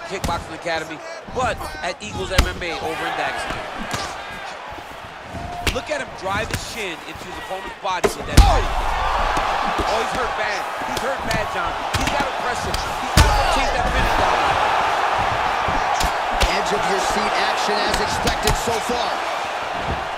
Kickboxing Academy, but at Eagles MMA over in Dagestan. Look at him drive his shin into his opponent's body with that. Oh, he's hurt bad. He's hurt bad, John. He's got to press him. He's got to take that finish down. Edge of your seat action as expected so far.